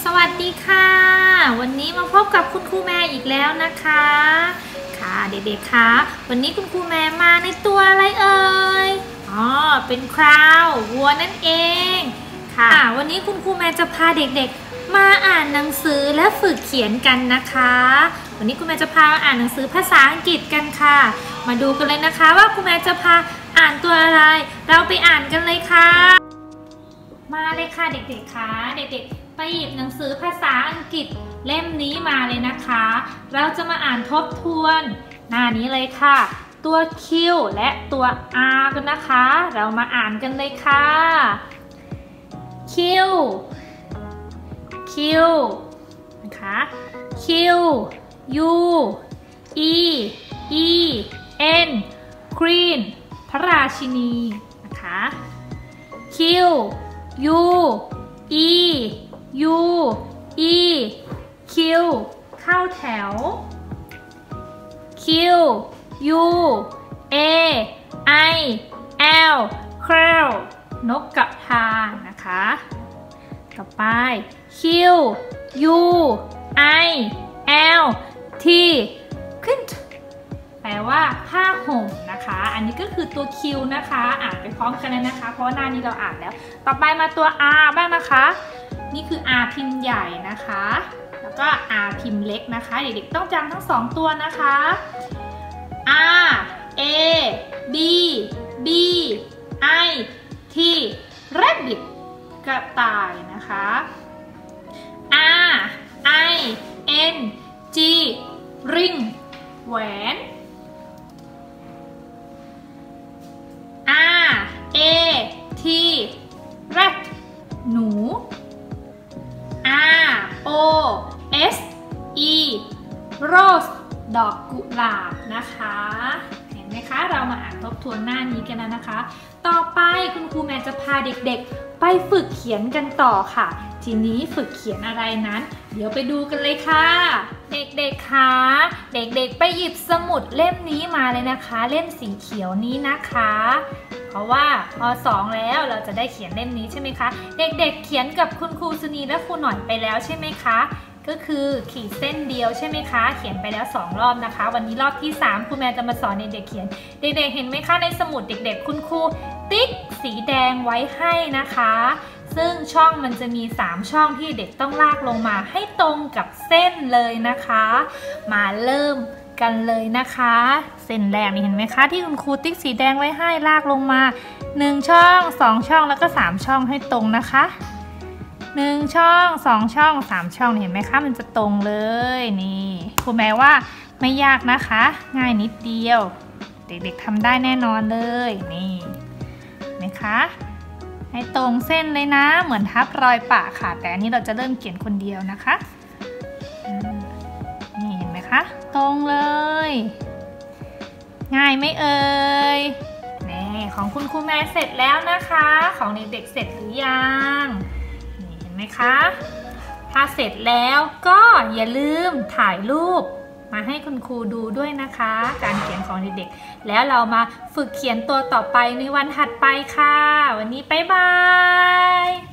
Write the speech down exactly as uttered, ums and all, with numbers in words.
วัสดีค่ะวันนี้มาพบกับคุณครูแม่อีกแล้วนะคะค่ะเด็กๆคะวันนี้คุณครูแม่มาในตัวอะไรเอ่ยอ๋อเป็นคราววัวนั่นเองค่ะวันนี้คุณครูแม่จะพาเด็กๆมาอ่านหนังสือและฝึกเขียนกันนะคะวันนี้คุณแม่จะพาอ่านหนังสือภาษาอังกฤษกันค่ะมาดูกันเลยนะคะว่าคุณแม่จะพาอ่านตัวอะไรเราไปอ่านกันเลยค่ะมาเลยค่ะเด็กๆคะเด็กๆไปหยิบหนังสือภาษาอังกฤษเล่มนี้มาเลยนะคะเราจะมาอ่านทบทวนหน้านี้เลยค่ะตัว Q และตัว R กันนะคะเรามาอ่านกันเลยค่ะ Q Q นะคะ Q U E E N Queen พระราชินีนะคะ Q U E U E Q เข้าแถว Q U A I L Crow นกกระทานะคะต่อไป Q U I L T Quint แปลว่าผ้าห่มนะคะอันนี้ก็คือตัว Q นะคะอ่านไปพร้อมกันเลยนะคะเพราะว่าหน้านี้เราอ่านแล้วต่อไปมาตัว R บ้างนะคะนี่คือ R พิมพ์ใหญ่นะคะแล้วก็ R พิมพ์เล็กนะคะเด็กๆต้องจำทั้งสองตัวนะคะ R A B B I T rabbit กระต่ายนะคะ R I N G ring แหวน R A T rat หนู R O S E rose ดอกกุหลาบนะคะเห็นไหมคะเรามาอ่านทบทวนหน้านี้กันแล้วนะคะต่อไปคุณครูแมนจะพาเด็กๆไปฝึกเขียนกันต่อค่ะทีนี้ฝึกเขียนอะไรนั้นเดี๋ยวไปดูกันเลยค่ะเด็กๆคะเด็กๆไปหยิบสมุดเล่มนี้มาเลยนะคะเล่มสีเขียวนี้นะคะเพราะว่าป.สอง แล้วเราจะได้เขียนเล่มนี้ใช่ไหมคะเด็กๆเขียนกับคุณครูสุนีและครูหน่อยไปแล้วใช่ไหมคะก็คือขีดเส้นเดียวใช่ไหมคะเขียนไปแล้วสองรอบนะคะวันนี้รอบที่สามครูแมนจะมาสอนเด็กๆเขียนเด็กๆเห็นไหมคะในสมุดเด็กๆคุณครูติ๊กสีแดงไว้ให้นะคะซึ่งช่องมันจะมีสามช่องที่เด็กต้องลากลงมาให้ตรงกับเส้นเลยนะคะมาเริ่มกันเลยนะคะเส้นแรกนี่เห็นไหมคะที่คุณครูติ๊กสีแดงไว้ให้ลากลงมาหนึ่งช่องสองช่องแล้วก็สามช่องให้ตรงนะคะหนึ่งช่องสองช่องสามช่องเห็นไหมคะมันจะตรงเลยนี่ครูแม้ว่าไม่ยากนะคะง่ายนิดเดียวเด็กๆทำได้แน่นอนเลยนี่เห็นไหมคะให้ตรงเส้นเลยนะเหมือนทับรอยปะค่ะแต่อันนี้เราจะเริ่มเขียนคนเดียวนะคะนี่เห็นไหมคะตรงเลยง่ายไหมเอ่ยนี่ของคุณครูแม่เสร็จแล้วนะคะของเด็กๆเสร็จหรือยังนี่เห็นไหมคะถ้าเสร็จแล้วก็อย่าลืมถ่ายรูปมาให้คุณครูดูด้วยนะคะการเขียนของเด็กๆแล้วเรามาฝึกเขียนตัวต่อไปในวันถัดไปค่ะวันนี้บ๊ายบาย